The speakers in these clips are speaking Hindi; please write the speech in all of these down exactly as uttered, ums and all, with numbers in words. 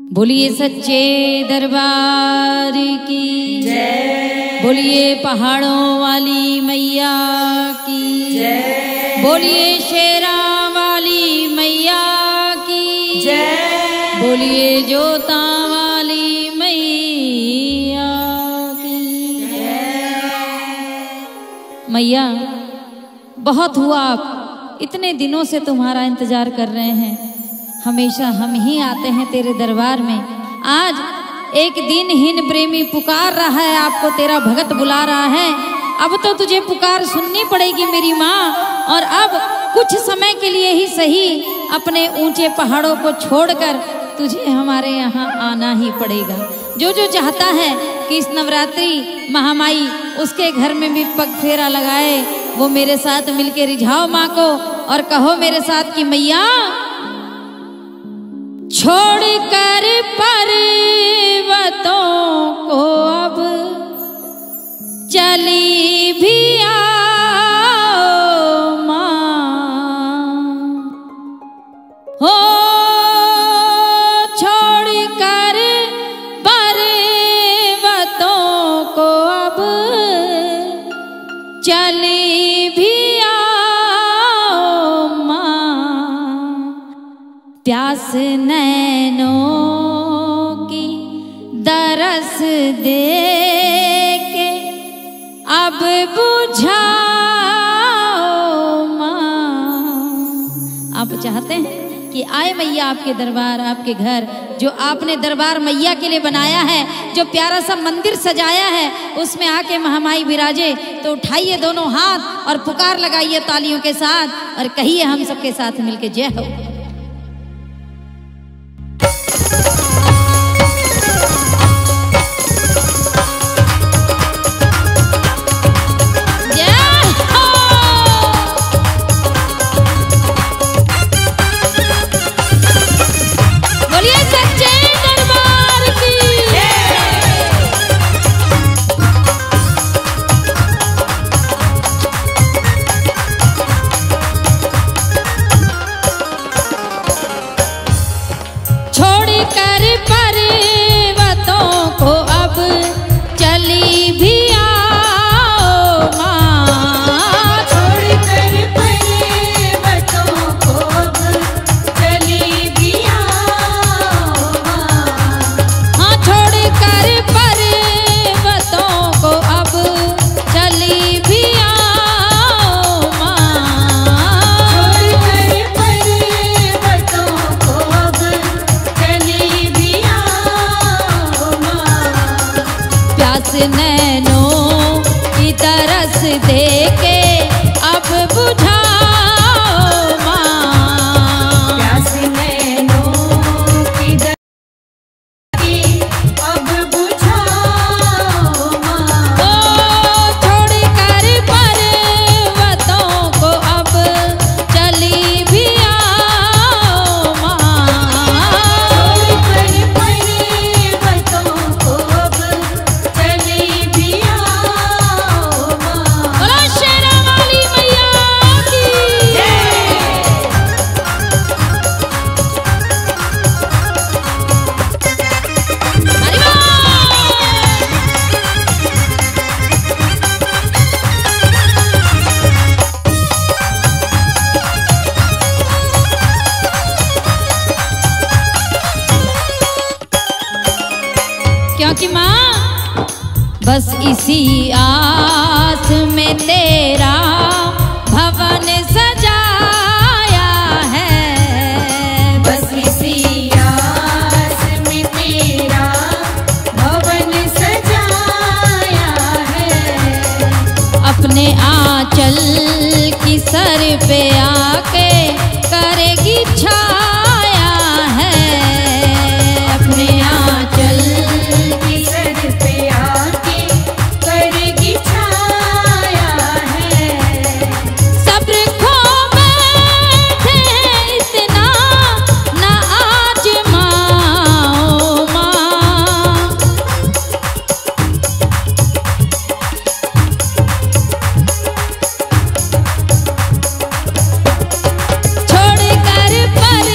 बोलिए सच्चे दरबार की जय। बोलिए पहाड़ों वाली मैया की जय। बोलिए शेरा वाली मैया की जय। बोलिए जोता वाली मैया की जय। मैया बहुत हुआ, आप इतने दिनों से तुम्हारा इंतजार कर रहे हैं। हमेशा हम ही आते हैं तेरे दरबार में। आज एक दिनहीन प्रेमी पुकार रहा है, आपको तेरा भगत बुला रहा है। अब तो तुझे पुकार सुननी पड़ेगी मेरी माँ, और अब कुछ समय के लिए ही सही अपने ऊंचे पहाड़ों को छोड़कर तुझे हमारे यहाँ आना ही पड़ेगा। जो जो चाहता है कि इस नवरात्रि महामाई उसके घर में भी पग फेरा लगाए, वो मेरे साथ मिलके रिझाओ माँ को और कहो मेरे साथ कि मैया छोड़ कर पर्वतों को अब चली भी आओ माँ, हो छोड़ कर पर्वतों को अब चली भी आओ माँ, प्यास नैनों की दरस दे के अब बुझाओ माँ। आप चाहते हैं कि आए मैया आपके दरबार, आपके घर, जो आपने दरबार मैया के लिए बनाया है, जो प्यारा सा मंदिर सजाया है, उसमें आके महामाई विराजे। तो उठाइए दोनों हाथ और पुकार लगाइए तालियों के साथ और कहिए हम सबके साथ मिलके जय हो। नैनों की तरस दे के अब बुझाओ माँ, प्यास नैनों की तरस दे अब बुझाओ माँ। ओ छोड़ कर पर्वतों को अब चली भी आओ माँ, छोड़ कर पर्वतों को अब क्योंकि माँ बस इसी आस में तेरा भवन सजाया है, बस इसी आस में तेरा भवन सजाया है। अपने आंचल की सर पे आके करेगी छाया है, अपने आंचल छोड़ कर पर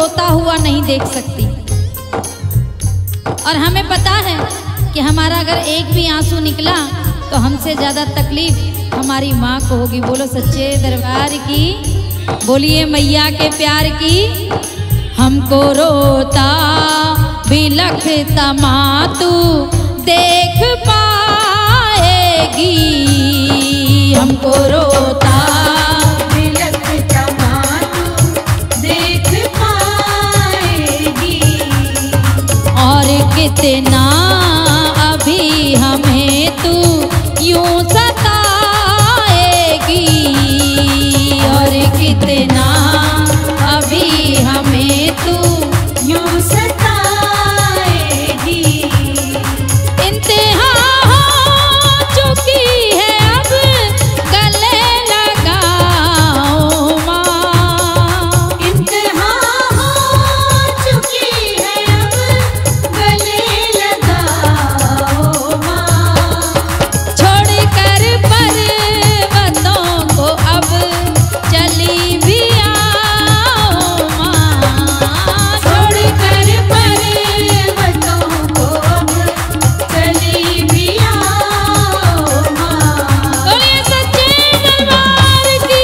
रोता हुआ नहीं देख सकती। और हमें पता है कि हमारा अगर एक भी आंसू निकला तो हमसे ज्यादा तकलीफ हमारी माँ को होगी। बोलो सच्चे दरबार की, बोलिए मैया के प्यार की। हमको रोता बिलखता माँ तू देख पाएगी, हमको रोता बिलखता माँ तू देख पाएगी। और कितना अभी हमें तू यूं सताएगी, और कितना अभी हमें तू यूं सताएगी। इंतहा हो चुकी है अब गले लगाओ माँ, इंतहा हो चुकी है अब गले लगाओ माँ। छोड़ कर पर्वतों को अब चली भी आओ माँ, छोड़ कर पर्वतों को अब चली भी आओ माँ। बोलिए सच्चे दरबार की।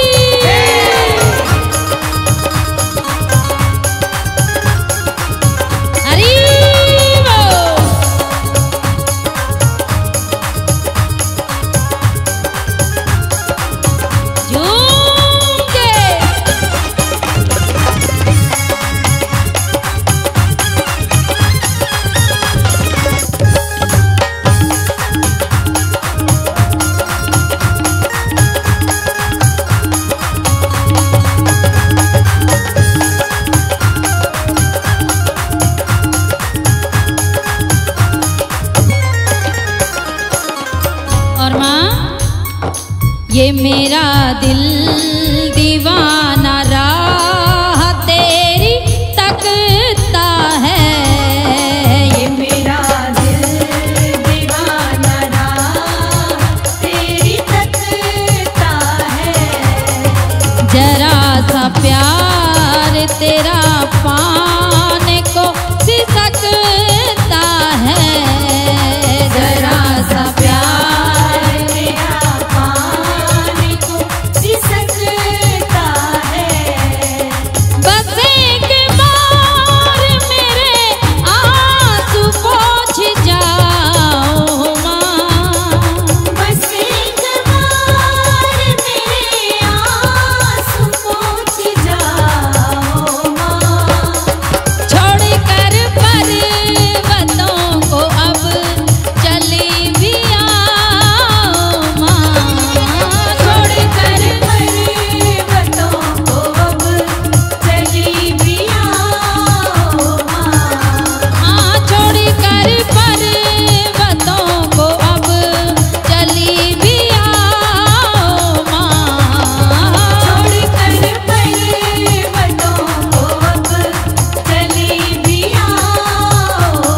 हरी बोल। झूम के और माँ, ये मेरा दिल दीवाना राह तेरी तकता है, ये मेरा दिल दीवाना राह तेरी तकता है। जरा सा प्यार तेरा पाने को सिसकता है, जरा सा प्यार तेरा पाने को सिसकता है। बस एक बार मेरे आंसू पोंछ जाओ माँ, बस एक बार मेरे आंसू पोंछ जाओ माँ। छोड़ कर पर्वतों को अब चली भी आओ माँ, छोड़ कर पर्वतों को अब चली भी आओ माँ। हाँ, छोड़ कर पर्वतों को अब चली भी आओ माँ, छोड़ कर पर्वतों को अब चली भी आओ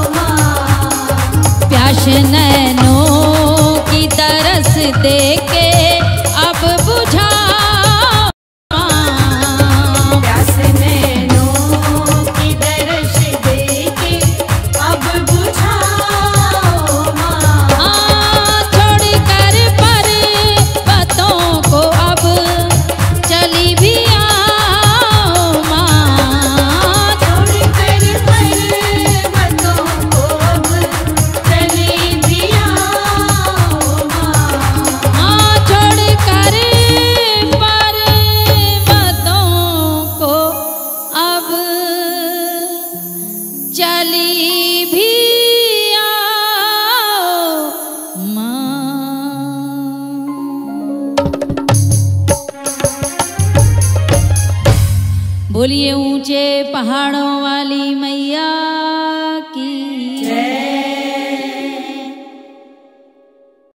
माँ। प्यास नैनों की तरस देके अब बुझाओ माँ, प्यास नैनों की तरस देके अब बुझाओ माँ। हाँ, छोड़ कर पर्वतों को अब चली भी आओ माँ, छोड़ कर पर्वतों को अब चली भी आओ माँ। हाँ, छोड़ कर पर्वतों को अब चली भी आओ माँ। बोलिए ऊंचे पहाड़ों वाली मैया